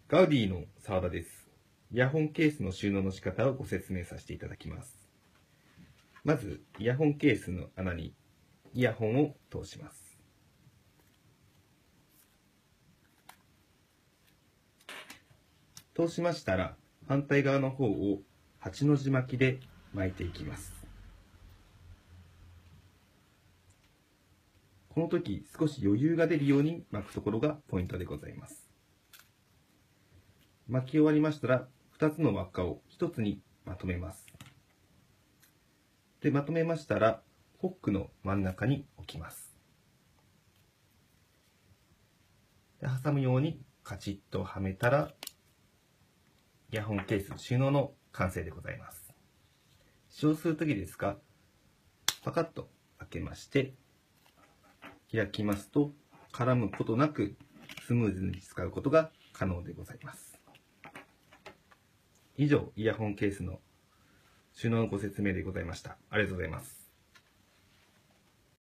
ガウディの澤田です。イヤホンケースの収納の仕方をご説明させていただきます。まず、イヤホンケースの穴にイヤホンを通します。通しましたら、反対側の方を8の字巻きで巻いていきます。この時、少し余裕が出るように巻くところがポイントでございます。巻き終わりましたら、2つの輪っかを1つにまとめます。で、まとめましたら、ホックの真ん中に置きます。で、挟むようにカチッとはめたら、イヤホンケース収納の完成でございます。使用するときですが、パカッと開けまして、開きますと、絡むことなくスムーズに使うことが可能でございます。以上、イヤホンケースの収納のご説明でございました。ありがとうございます。